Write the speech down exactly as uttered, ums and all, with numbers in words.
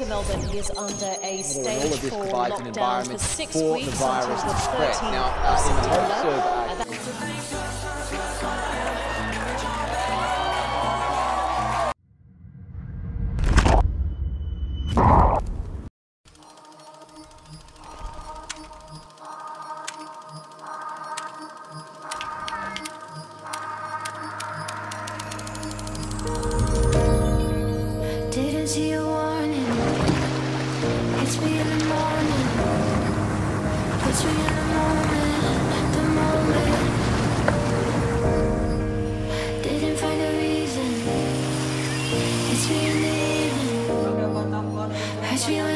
to Melbourne is under a stage four lockdown for six for weeks the virus until the to spread. thirteenth Now, of uh, in the September. hopes of, uh, And that- Didn't see a warning. Hits me in the morning. Hits me in the moment. The moment. Didn't find a reason. Hits me in the evening. Hurts me when